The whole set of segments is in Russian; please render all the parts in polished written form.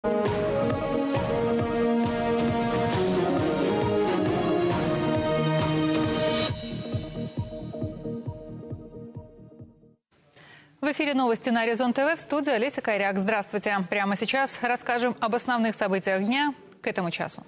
В эфире новости на Резон ТВ, в студии Олеся Кайряк. Здравствуйте. Прямо сейчас расскажем об основных событиях дня к этому часу.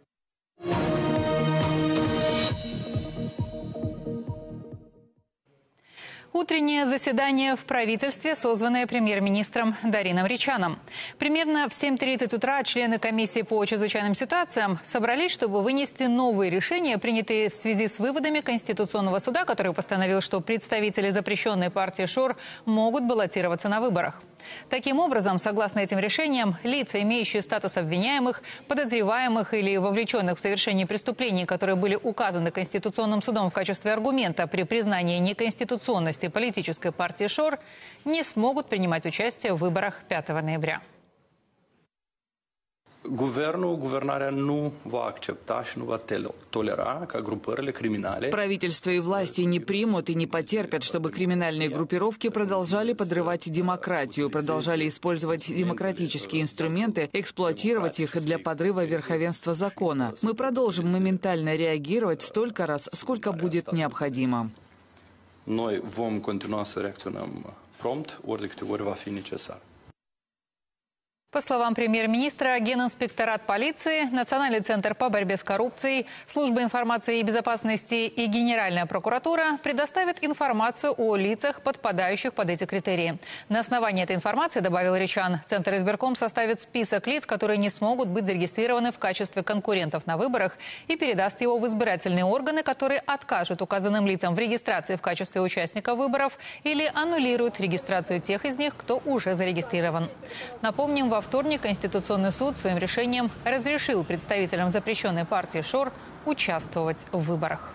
Утреннее заседание в правительстве, созванное премьер-министром Дарином Ричаном. Примерно в 7:30 утра члены комиссии по чрезвычайным ситуациям собрались, чтобы вынести новые решения, принятые в связи с выводами Конституционного суда, который постановил, что представители запрещенной партии ШОР могут баллотироваться на выборах. Таким образом, согласно этим решениям, лица, имеющие статус обвиняемых, подозреваемых или вовлеченных в совершение преступлений, которые были указаны Конституционным судом в качестве аргумента при признании неконституционности политической партии ШОР, не смогут принимать участие в выборах 5 ноября. Guvernarea nu va accepta și nu va tolera ca grupările criminale. Правительство и власти не примут и не потерпят, чтобы криминальные группировки продолжали подрывать демократию, продолжали использовать демократические инструменты, эксплуатировать их для подрыва верховенства закона. Мы продолжим моментально реагировать столько раз, сколько будет необходимо. Noi vom continua să reacționăm prompt, ori de câte ori va fi necesar. По словам премьер-министра, Генинспекторат полиции, Национальный центр по борьбе с коррупцией, Служба информации и безопасности и Генеральная прокуратура предоставят информацию о лицах, подпадающих под эти критерии. На основании этой информации, добавил Ричан, Центр избирком составит список лиц, которые не смогут быть зарегистрированы в качестве конкурентов на выборах, и передаст его в избирательные органы, которые откажут указанным лицам в регистрации в качестве участников выборов или аннулируют регистрацию тех из них, кто уже зарегистрирован. Напомним, во вторник Конституционный суд своим решением разрешил представителям запрещенной партии ШОР участвовать в выборах.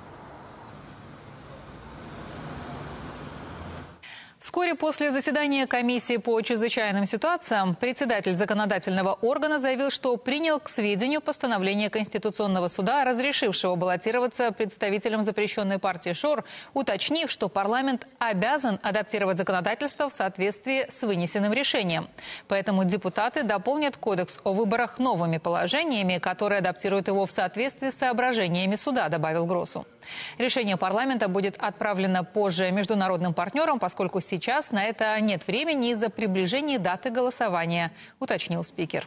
Вскоре после заседания комиссии по чрезвычайным ситуациям председатель законодательного органа заявил, что принял к сведению постановление Конституционного суда, разрешившего баллотироваться представителям запрещенной партии ШОР, уточнив, что парламент обязан адаптировать законодательство в соответствии с вынесенным решением. Поэтому депутаты дополнят Кодекс о выборах новыми положениями, которые адаптируют его в соответствии с соображениями суда, добавил Гросу. Решение парламента будет отправлено позже международным партнерам, поскольку сейчас на это нет времени из-за приближения даты голосования, уточнил спикер.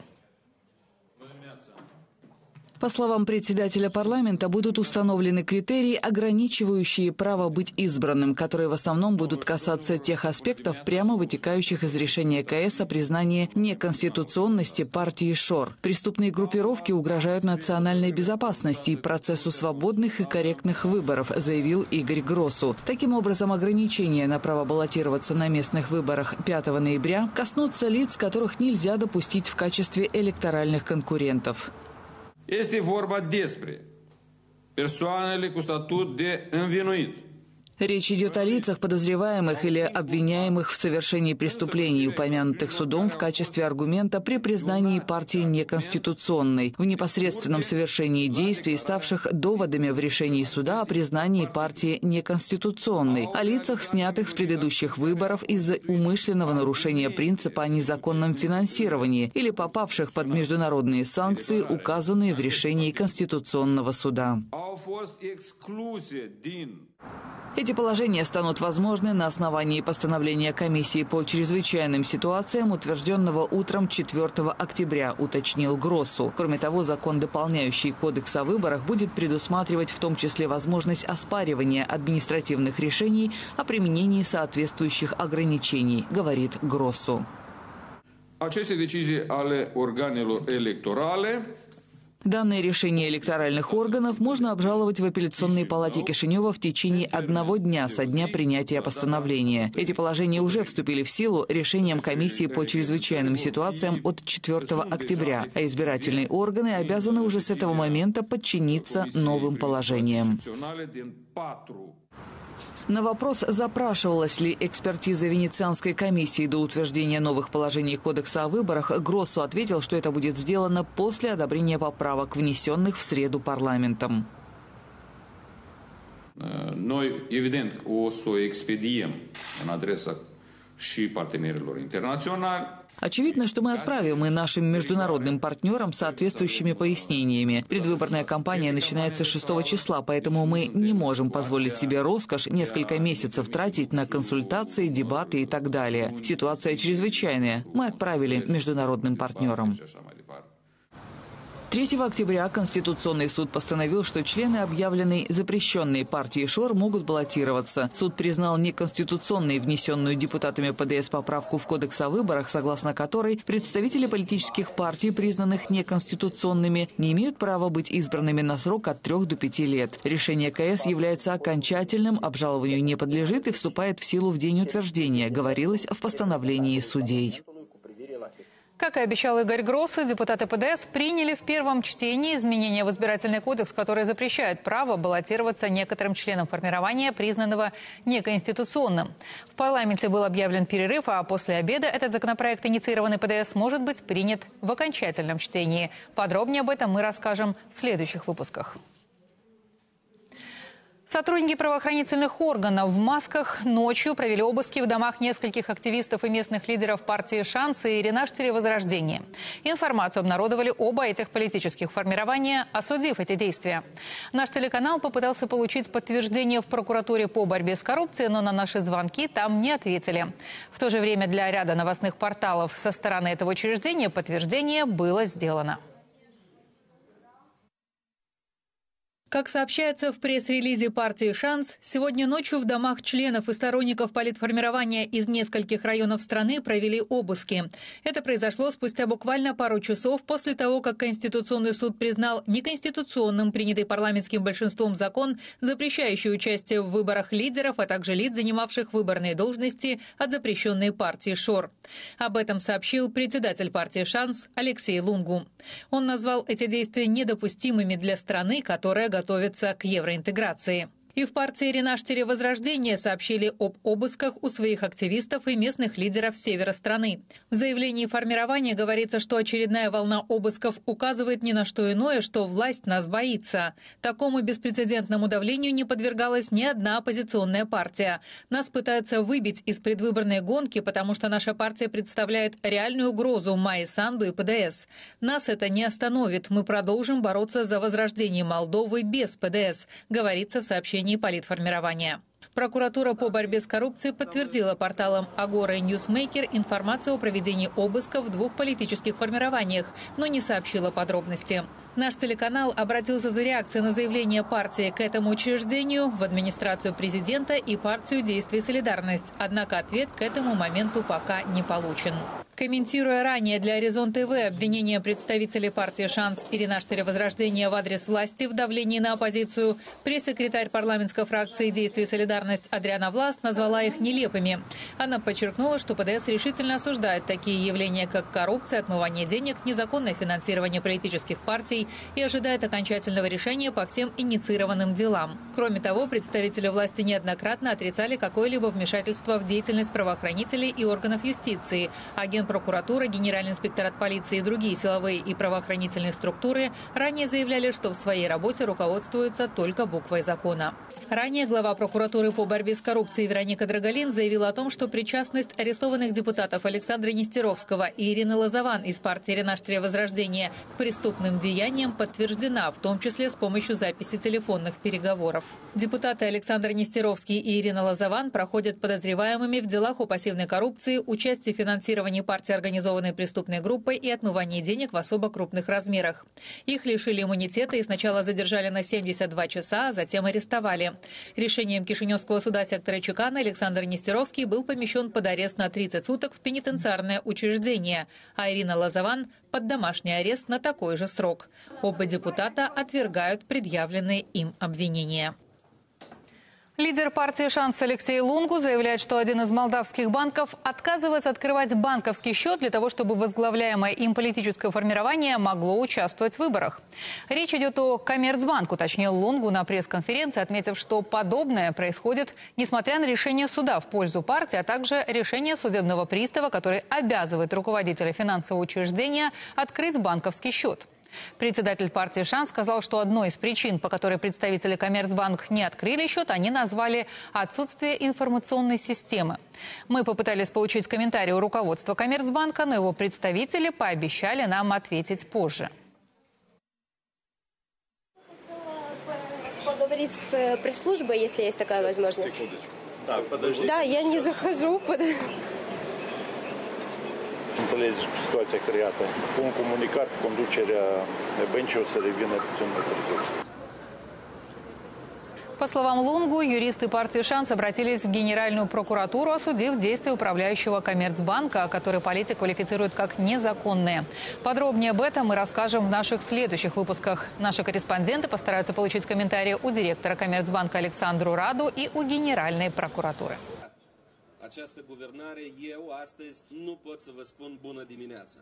По словам председателя парламента, будут установлены критерии, ограничивающие право быть избранным, которые в основном будут касаться тех аспектов, прямо вытекающих из решения КС о признании неконституционности партии ШОР. Преступные группировки угрожают национальной безопасности и процессу свободных и корректных выборов, заявил Игорь Гросу. Таким образом, ограничения на право баллотироваться на местных выборах 5 ноября коснутся лиц, которых нельзя допустить в качестве электоральных конкурентов. Este vorba despre persoanele cu statut de învinuit. Речь идет о лицах, подозреваемых или обвиняемых в совершении преступлений, упомянутых судом в качестве аргумента при признании партии неконституционной, в непосредственном совершении действий, ставших доводами в решении суда о признании партии неконституционной, о лицах, снятых с предыдущих выборов из-за умышленного нарушения принципа о незаконном финансировании или попавших под международные санкции, указанные в решении Конституционного суда. Эти положения станут возможны на основании постановления комиссии по чрезвычайным ситуациям, утвержденного утром 4 октября, уточнил Гросу. Кроме того, закон, дополняющий Кодекс о выборах, будет предусматривать в том числе возможность оспаривания административных решений о применении соответствующих ограничений, говорит Гросу. Aceste decizii ale organelor electorale. Данное решение электоральных органов можно обжаловать в апелляционной палате Кишинева в течение 1 дня со дня принятия постановления. Эти положения уже вступили в силу решением комиссии по чрезвычайным ситуациям от 4 октября, а избирательные органы обязаны уже с этого момента подчиниться новым положениям. На вопрос, запрашивалась ли экспертиза Венецианской комиссии до утверждения новых положений Кодекса о выборах, Гроссу ответил, что это будет сделано после одобрения поправок, внесенных в среду парламентом. Noi, evident, o să o expediem în adresa și partenerilor internaționali. Очевидно, что мы отправим и нашим международным партнерам соответствующими пояснениями. Предвыборная кампания начинается 6 числа, поэтому мы не можем позволить себе роскошь несколько месяцев тратить на консультации, дебаты и так далее. Ситуация чрезвычайная. Мы отправили международным партнерам. 3 октября Конституционный суд постановил, что члены объявленной запрещенной партии ШОР могут баллотироваться. Суд признал неконституционной внесенную депутатами ПДС поправку в Кодекс о выборах, согласно которой представители политических партий, признанных неконституционными, не имеют права быть избранными на срок от 3 до 5 лет. Решение КС является окончательным, обжалованию не подлежит и вступает в силу в день утверждения, говорилось в постановлении судей. Как и обещал Игорь Гросс, депутаты ПДС приняли в первом чтении изменения в избирательный кодекс, которые запрещают право баллотироваться некоторым членам формирования, признанного неконституционным. В парламенте был объявлен перерыв, а после обеда этот законопроект, инициированный ПДС, может быть принят в окончательном чтении. Подробнее об этом мы расскажем в следующих выпусках. Сотрудники правоохранительных органов в масках ночью провели обыски в домах нескольких активистов и местных лидеров партии «Шанс» и Ренаштере «Возрождение». Информацию обнародовали оба этих политических формирования, осудив эти действия. Наш телеканал попытался получить подтверждение в прокуратуре по борьбе с коррупцией, но на наши звонки там не ответили. В то же время для ряда новостных порталов со стороны этого учреждения подтверждение было сделано. Как сообщается в пресс-релизе партии «Шанс», сегодня ночью в домах членов и сторонников политформирования из нескольких районов страны провели обыски. Это произошло спустя буквально пару часов после того, как Конституционный суд признал неконституционным принятый парламентским большинством закон, запрещающий участие в выборах лидеров, а также лиц, занимавших выборные должности от запрещенной партии ШОР. Об этом сообщил председатель партии «Шанс» Алексей Лунгу. Он назвал эти действия недопустимыми для страны, которая готовится к евроинтеграции. И в партии «Ренаштере Возрождение» сообщили об обысках у своих активистов и местных лидеров севера страны. В заявлении формирования говорится, что очередная волна обысков указывает ни на что иное, что власть нас боится. Такому беспрецедентному давлению не подвергалась ни одна оппозиционная партия. Нас пытаются выбить из предвыборной гонки, потому что наша партия представляет реальную угрозу Майе Санду и ПДС. Нас это не остановит. Мы продолжим бороться за возрождение Молдовы без ПДС, говорится в сообщении политформирования. Прокуратура по борьбе с коррупцией подтвердила порталам «Агора» и «Ньюсмейкер» информацию о проведении обысков в 2 политических формированиях, но не сообщила подробности. Наш телеканал обратился за реакцией на заявление партии к этому учреждению в администрацию президента и партию «Действие и солидарность». Однако ответ к этому моменту пока не получен. Комментируя ранее для «Аризон ТВ» обвинения представителей партии «Шанс» и Ренаштере Возрождения в адрес власти в давлении на оппозицию, пресс-секретарь парламентской фракции «Действие и солидарность» Адриана Власт назвала их нелепыми. Она подчеркнула, что ПДС решительно осуждает такие явления, как коррупция, отмывание денег, незаконное финансирование политических партий и ожидает окончательного решения по всем инициированным делам. Кроме того, представители власти неоднократно отрицали какое-либо вмешательство в деятельность правоохранителей и органов юстиции. Генпрокуратура, Генеральный инспекторат полиции и другие силовые и правоохранительные структуры ранее заявляли, что в своей работе руководствуются только буквой закона. Ранее глава прокуратуры по борьбе с коррупцией Вероника Драголин заявила о том, что причастность арестованных депутатов Александра Нестеровского и Ирины Лозован из партии «Ренаштере Возрождение» к преступным деяниям подтверждена, в том числе с помощью записи телефонных переговоров. Депутаты Александр Нестеровский и Ирина Лозован проходят подозреваемыми в делах о пассивной коррупции, участии в финансировании партии организованной преступной группой и отмывании денег в особо крупных размерах. Их лишили иммунитета и сначала задержали на 72 часа, а затем арестовали. Решением Кишиневского суда сектора Чекана Александр Нестеровский был помещен под арест на 30 суток в пенитенциарное учреждение, а Ирина Лозован – под домашний арест на такой же срок. Оба депутата отвергают предъявленные им обвинения. Лидер партии «Шанс» Алексей Лунгу заявляет, что один из молдавских банков отказывается открывать банковский счет для того, чтобы возглавляемое им политическое формирование могло участвовать в выборах. Речь идет о Коммерцбанк, уточнил Лунгу на пресс-конференции, отметив, что подобное происходит несмотря на решение суда в пользу партии, а также решение судебного пристава, который обязывает руководителя финансового учреждения открыть банковский счет. Председатель партии «Шанс» сказал, что одной из причин, по которой представители Коммерцбанк не открыли счет, они назвали отсутствие информационной системы. Мы попытались получить комментарий у руководства Коммерцбанка, но его представители пообещали нам ответить позже. Поговорить с пресс-службой, если есть такая возможность. Да, я не захожу. Înțelegeți cu situația creată. Cu un comunicat, conducerea băncii o să revină puțin mai târziu. По словам Лунгу, юристы партии «Шанс» обратились в Генеральную прокуратуру, осудив действия управляющего Коммерцбанка, который политик квалифицирует как незаконные. Подробнее об этом мы расскажем в наших следующих выпусках. Наши корреспонденты постараются получить комментарии у директора Коммерцбанка Alexandru Radu и у Генеральной прокуратуры. Această guvernare, eu astăzi nu pot să vă spun bună dimineața.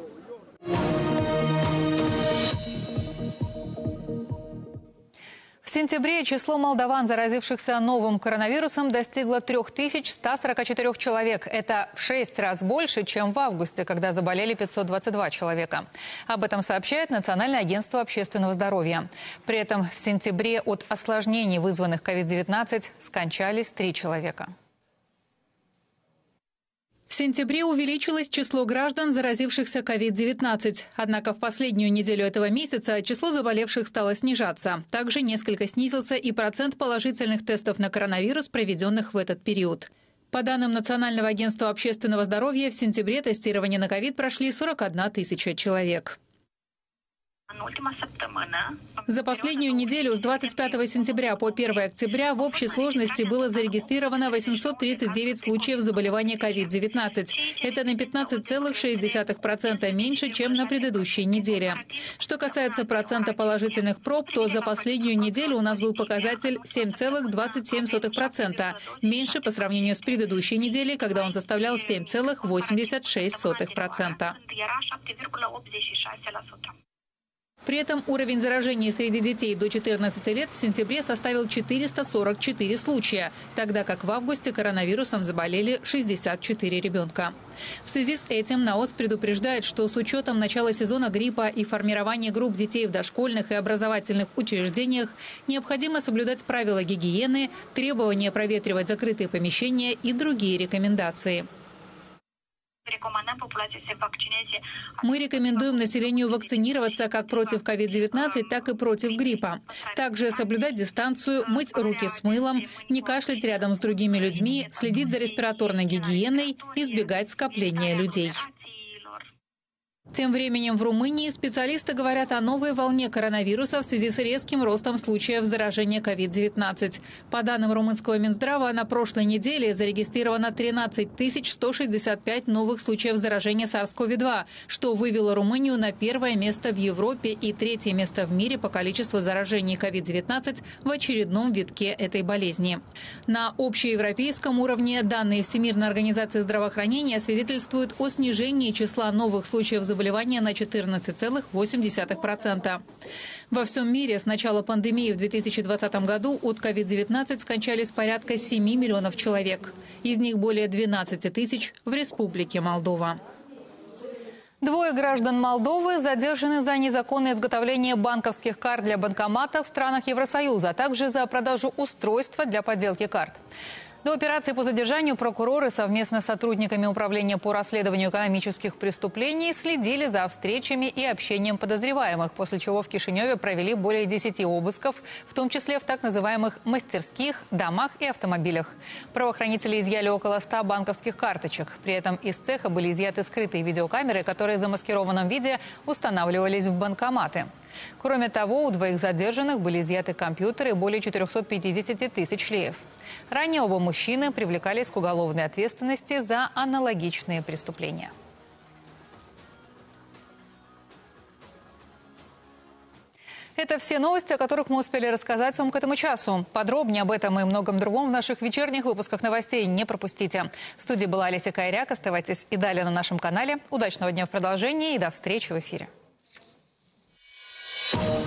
В сентябре число молдаван, заразившихся новым коронавирусом, достигло 3144 человек. Это в 6 раз больше, чем в августе, когда заболели 522 человека. Об этом сообщает Национальное агентство общественного здоровья. При этом в сентябре от осложнений, вызванных COVID-19, скончались 3 человека. В сентябре увеличилось число граждан, заразившихся COVID-19. Однако в последнюю неделю этого месяца число заболевших стало снижаться. Также несколько снизился и процент положительных тестов на коронавирус, проведенных в этот период. По данным Национального агентства общественного здоровья, в сентябре тестирование на ковид прошли 41 тысяча человек. За последнюю неделю с 25 сентября по 1 октября в общей сложности было зарегистрировано 839 случаев заболевания COVID-19. Это на 15,6% меньше, чем на предыдущей неделе. Что касается процента положительных проб, то за последнюю неделю у нас был показатель 7,27%, меньше по сравнению с предыдущей неделей, когда он составлял 7,86%. При этом уровень заражения среди детей до 14 лет в сентябре составил 444 случая, тогда как в августе коронавирусом заболели 64 ребенка. В связи с этим НАОС предупреждает, что с учетом начала сезона гриппа и формирования групп детей в дошкольных и образовательных учреждениях необходимо соблюдать правила гигиены, требования проветривать закрытые помещения и другие рекомендации. Мы рекомендуем населению вакцинироваться как против COVID-19, так и против гриппа. Также соблюдать дистанцию, мыть руки с мылом, не кашлять рядом с другими людьми, следить за респираторной гигиеной, избегать скопления людей. Тем временем в Румынии специалисты говорят о новой волне коронавируса в связи с резким ростом случаев заражения COVID-19. По данным румынского Минздрава, на прошлой неделе зарегистрировано 13 165 новых случаев заражения SARS-CoV-2, что вывело Румынию на первое место в Европе и третье место в мире по количеству заражений COVID-19 в очередном витке этой болезни. На общеевропейском уровне данные Всемирной организации здравоохранения свидетельствуют о снижении числа новых случаев заболевания на 14,8%. Во всем мире с начала пандемии в 2020 году от COVID-19 скончались порядка 7 миллионов человек. Из них более 12 тысяч в Республике Молдова. 2 граждан Молдовы задержаны за незаконное изготовление банковских карт для банкоматов в странах Евросоюза, а также за продажу устройства для подделки карт. До операции по задержанию прокуроры совместно с сотрудниками Управления по расследованию экономических преступлений следили за встречами и общением подозреваемых, после чего в Кишиневе провели более 10 обысков, в том числе в так называемых мастерских, домах и автомобилях. Правоохранители изъяли около 100 банковских карточек. При этом из цеха были изъяты скрытые видеокамеры, которые в замаскированном виде устанавливались в банкоматы. Кроме того, у 2 задержанных были изъяты компьютеры и более 450 тысяч леев. Ранее оба мужчины привлекались к уголовной ответственности за аналогичные преступления. Это все новости, о которых мы успели рассказать вам к этому часу. Подробнее об этом и многом другом в наших вечерних выпусках новостей не пропустите. В студии была Олеся Кайряк. Оставайтесь и далее на нашем канале. Удачного дня в продолжении и до встречи в эфире.